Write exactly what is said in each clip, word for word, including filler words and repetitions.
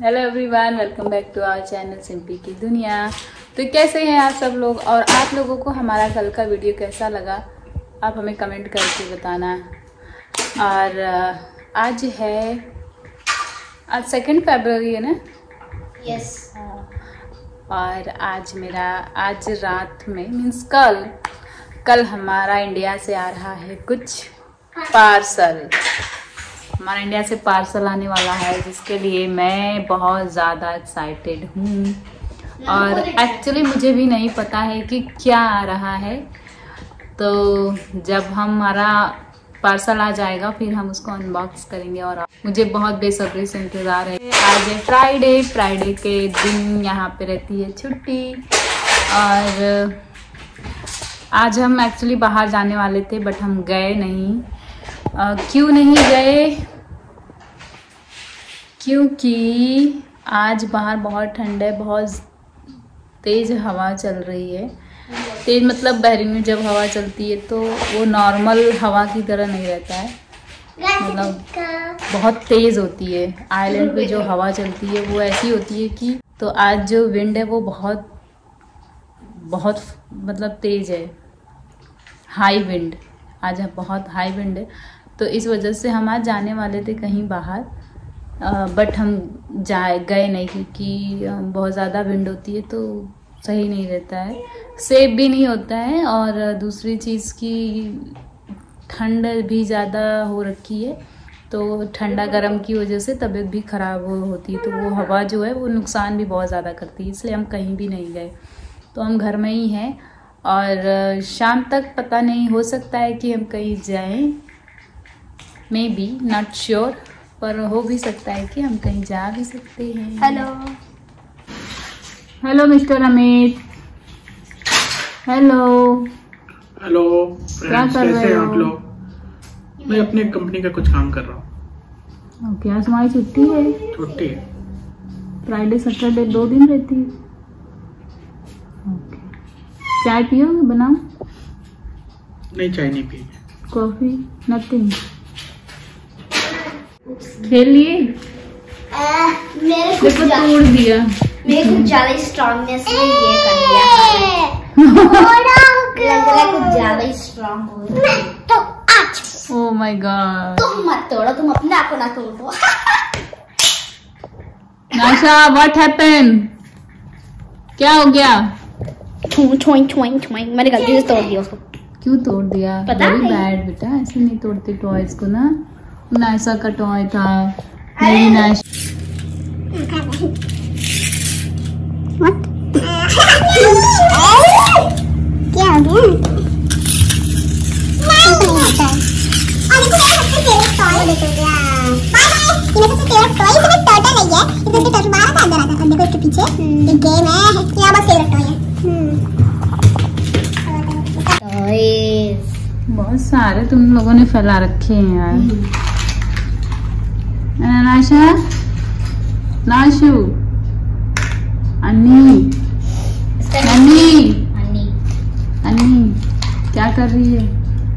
Hello everyone, welcome back to our channel Simpi की दुनिया। तो कैसे हैं आप सब लोग, और आप लोगों को हमारा कल का वीडियो कैसा लगा आप हमें कमेंट करके बताना। और आज है आज सेकेंड फरवरी है ना? यस। और आज मेरा आज रात में मीन्स कल कल हमारा इंडिया से आ रहा है कुछ पार्सल। हमारा इंडिया से पार्सल आने वाला है, जिसके लिए मैं बहुत ज़्यादा एक्साइटेड हूँ। और एक्चुअली मुझे भी नहीं पता है कि क्या आ रहा है, तो जब हमारा पार्सल आ जाएगा फिर हम उसको अनबॉक्स करेंगे। और मुझे बहुत बेसब्री से इंतज़ार है। आज है फ्राइडे फ्राइडे के दिन यहाँ पे रहती है छुट्टी। और आज हम एक्चुअली बाहर जाने वाले थे, बट हम गए नहीं। Uh, क्यों नहीं गए? क्योंकि आज बाहर बहुत ठंड है, बहुत तेज़ हवा चल रही है। तेज़ मतलब बहरीन में जब हवा चलती है तो वो नॉर्मल हवा की तरह नहीं रहता है, मतलब बहुत तेज़ होती है। आइलैंड पे जो हवा चलती है वो ऐसी होती है कि तो आज जो विंड है वो बहुत बहुत मतलब तेज़ है, हाई विंड। आज बहुत हाई विंड है, तो इस वजह से हम आज जाने वाले थे कहीं बाहर, बट हम जाए गए नहीं क्योंकि बहुत ज़्यादा विंड होती है तो सही नहीं रहता है, सेफ भी नहीं होता है। और दूसरी चीज़ की ठंड भी ज़्यादा हो रखी है, तो ठंडा गर्म की वजह से तबीयत भी ख़राब होती है। तो वो हवा जो है वो नुकसान भी बहुत ज़्यादा करती है, इसलिए हम कहीं भी नहीं गए। तो हम घर में ही हैं। और शाम तक पता नहीं, हो सकता है कि हम कहीं जाएं, मे बी नॉट श्योर, पर हो भी सकता है कि हम कहीं जा भी सकते हैं। Hello hello mister Amit. Hello hello क्या कर रहे हो आप लोग? मैं अपने कंपनी का कुछ काम कर रहा हूँ। ओके, आज हमारी छुट्टी है। छुट्टी है, फ्राइडे सैटरडे दो दिन रहती है। ओके, चाय पियोगे? बनाओ? नहीं, चाय नहीं पिएगी। कॉफी? नथिंग? खेल लिए? मेरे को देखो तोड़ दिया। मेरे को ज्यादा स्ट्रांगनेस में ये कर दिया। लग रहा है कुछ ज्यादा ही स्ट्रांग हो गया। तो आज ओह माय गॉड, तुम मत तोड़ो, तुम अपने आप को ना तोड़ो। नाशा व्हाट हैपेंड? क्या हो गया? छुई छुई छुई छुई, मैंने गलती से तोड़ दिया उसको। क्यों तोड़ दिया? पता वेरी नहीं। बैड बेटा, ऐसे नहीं तोड़ते टॉयज को ना। नाशा का टॉय था, मेरी नाशा। क्या हो गया? बहुत सारे तुम लोगों ने फैला रखे हैं यार। नाशा, नाशु, अन्नी, अन्नी, अन्नी क्या कर रही है?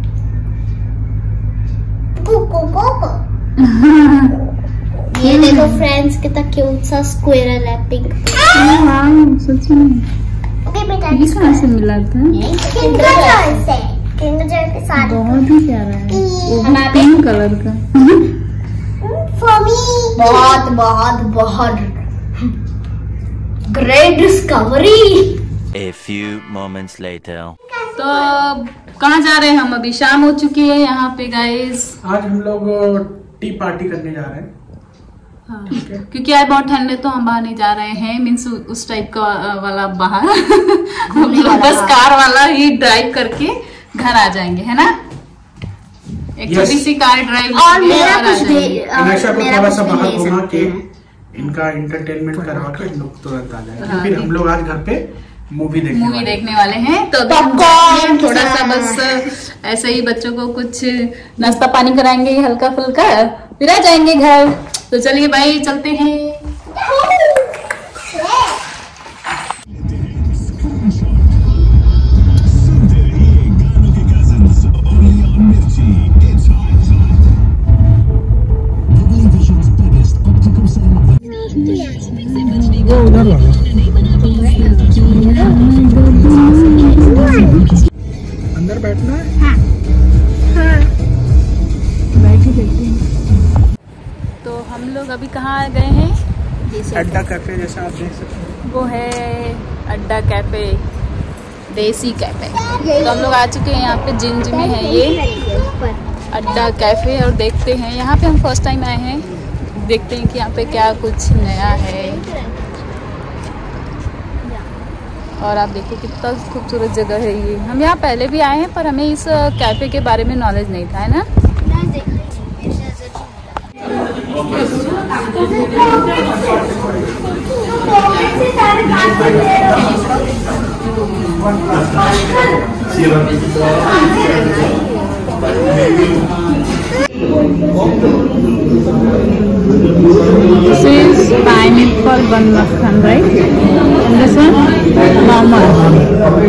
ये देखो फ्रेंड्स, कितना क्यूट सा स्क्विरल है, पिंक। वाह, सच में? ओके बेटा, ये कहाँ से मिला था? किंडर जॉय से, किंडर जॉय के साथ। बहुत ही प्यारा है, वो भी पिंक कलर का। फॉर मी बहुत बहुत बहुत great discovery. A few moments later. तो कहाँ जा रहे हैं हम? अभी शाम हो चुकी है यहाँ पे गाइस। आज हम लोग टी पार्टी करने जा रहे हैं। हाँ, क्योंकि आज बहुत ठंड है तो हम बाहर नहीं जा रहे हैं, मीन्स उस टाइप का वाला बाहर हम लोग बस कार वाला ही ड्राइव करके घर आ जाएंगे, है ना? एक Yes. छोटी सी कार ड्राइव और मेरा कुछ दे इनेशा को थोड़ा सा बाहर घुमा के इनका एंटरटेनमेंट करवा के हम लोग तुरंत आ जाएंगे। हाँ, फिर हम लोग आज घर पे मूवी देखने मूवी वाले देखने वाले हैं। तो अभी हम Popcorn जाएंगे, थोड़ा सा बस ऐसे ही बच्चों को कुछ नाश्ता पानी कराएंगे हल्का फुल्का, फिर आ जाएंगे घर। तो चलिए भाई, चलते हैं। Yes. कहाँ गए हैं? अड्डा कैफे जैसा आप देख सकते हैं, वो है अड्डा कैफे, देसी कैफे। तो हम लोग आ चुके हैं यहाँ पे, जिंज में है ये अड्डा कैफे। और देखते हैं, यहाँ पे हम फर्स्ट टाइम आए हैं, देखते हैं कि यहाँ पे क्या कुछ नया है। और आप देखो कितना खूबसूरत जगह है ये। हम यहाँ पहले भी आए हैं पर हमें इस कैफे के बारे में नॉलेज नहीं था, है ना? This is pineapple bun makhan, right? And this one, normal.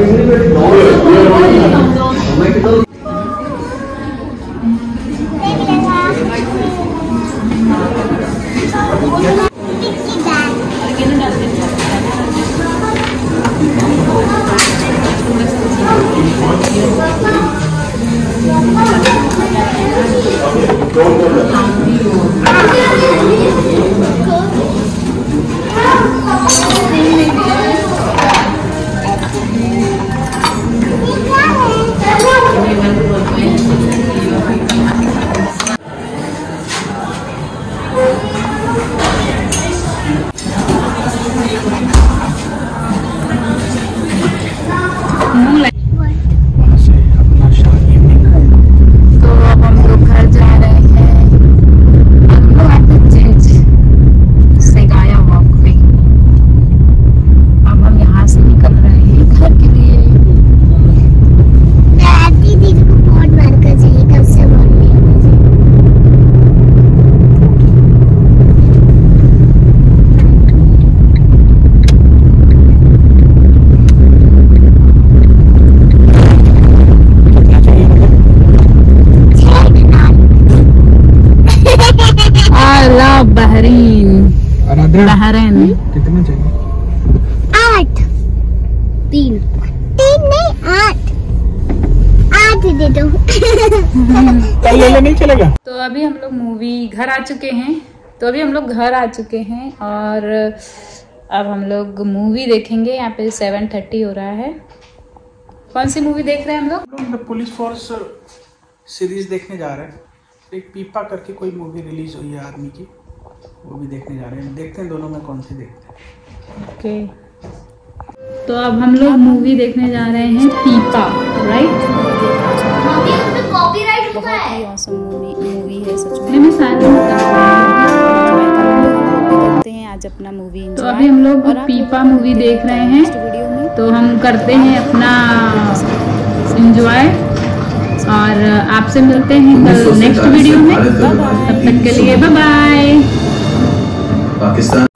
Bahrain कितना चाहिए? आठ। तीन तीन नहीं आठ आठ दे दो। कल ले नहीं चलेगा। तो अभी हम लोग मूवी घर आ चुके हैं तो अभी हम लोग घर आ चुके हैं और अब हम लोग मूवी देखेंगे। यहाँ पे सेवन थर्टी हो रहा है। कौन सी मूवी देख रहे हैं हम लोग? हम लोग पुलिस फोर्स सीरीज देखने जा रहे हैं। एक पीपा करके कोई मूवी रिलीज हुई है आर्मी की, वो भी देखने जा रहे हैं। देखते हैं दोनों में कौन सी देखते हैं। Okay okay. तो अब हम लोग मूवी देखने जा रहे हैं पीपा, राइट? कॉपीराइट हुआ बहुत है। ही ऑसम मूवी मूवी है सच में। मैं सारे करते हैं आज अपना मूवी। तो अभी हम लोग पीपा मूवी देख रहे हैं तो हम करते हैं अपना एंजॉय और आपसे मिलते हैं कल नेक्स्ट वीडियो में। तब तक के लिए बाय बाय। पाकिस्तान